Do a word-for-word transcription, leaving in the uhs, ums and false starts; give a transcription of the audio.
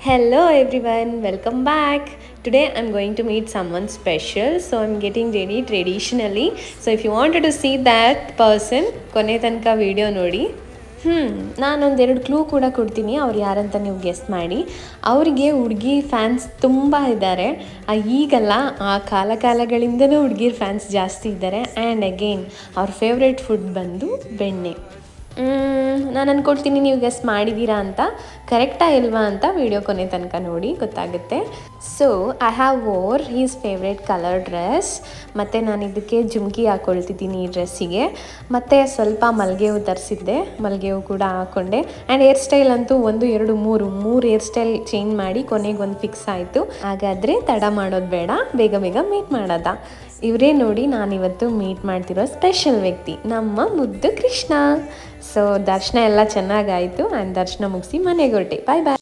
Hello everyone, welcome back. Today I'm going to meet someone special, so I'm getting ready traditionally. So if you wanted to see that person, ಕೊನೆ ತನಕ video ನೋಡಿ. ಹ್ಞೂ ನಾನೊಂದೆರಡು clue ಕೂಡ ಕೊಡ್ತೀನಿ, ಅವ್ರು ಯಾರಂತ ನೀವು ಗೆಸ್ ಮಾಡಿ. ಅವರಿಗೆ ಹುಡುಗಿ ಫ್ಯಾನ್ಸ್ ತುಂಬ ಇದ್ದಾರೆ. ಈಗಲ್ಲ, ಆ ಕಾಲ ಕಾಲಗಳಿಂದಲೂ ಹುಡುಗಿರ್ ಫ್ಯಾನ್ಸ್ ಜಾಸ್ತಿ ಇದ್ದಾರೆ. ಆ್ಯಂಡ್ ಅಗೇನ್ ಅವ್ರ ಫೇವ್ರೆಟ್ ಫುಡ್ ಬಂದು ಬೆಣ್ಣೆ. ನಾನು ಅಂದ್ಕೊಳ್ತೀನಿ ನೀವು ಗೆಸ್ ಮಾಡಿದ್ದೀರಾ ಅಂತ. ಕರೆಕ್ಟಾ ಇಲ್ವಾ ಅಂತ ವಿಡಿಯೋ ಕೊನೆ ತನಕ ನೋಡಿ ಗೊತ್ತಾಗುತ್ತೆ. So I have wore his favourite colour dress, ಮತ್ತು ನಾನು ಇದಕ್ಕೆ ಜುಮ್ಕಿ ಹಾಕ್ಕೊಳ್ತಿದ್ದೀನಿ ಈ ಡ್ರೆಸ್ಸಿಗೆ. ಮತ್ತು ಸ್ವಲ್ಪ ಮಲ್ಲಿಗೆ ಹೂ ತರಿಸಿದ್ದೆ, ಮಲ್ಲಿಗೆ ಹೂ ಕೂಡ ಹಾಕ್ಕೊಂಡೆ. ಆ್ಯಂಡ್ ಹೇರ್ ಸ್ಟೈಲ್ ಅಂತೂ ಒಂದು ಎರಡು ಮೂರು ಮೂರು ಹೇರ್ ಸ್ಟೈಲ್ ಚೇಂಜ್ ಮಾಡಿ ಕೊನೆಗೆ ಒಂದು ಫಿಕ್ಸ್ ಆಯಿತು. ಹಾಗಾದರೆ ತಡ ಮಾಡೋದು ಬೇಡ, ಬೇಗ ಬೇಗ ಮೀಟ್ ಮಾಡೋದ. ಇವರೇ ನೋಡಿ ನಾನಿವತ್ತು ಮೀಟ್ ಮಾಡ್ತಿರೋ ಸ್ಪೆಷಲ್ ವ್ಯಕ್ತಿ, ನಮ್ಮ ಮುದ್ದು ಕೃಷ್ಣ. ಸೊ ದರ್ಶನ ಎಲ್ಲ ಚೆನ್ನಾಗಾಯಿತು. ಆ್ಯಂಡ್ ದರ್ಶನ ಮುಗಿಸಿ ಮನೆಗೆ ಹೊರಟೆ. ಬಾಯ್ ಬಾಯ್.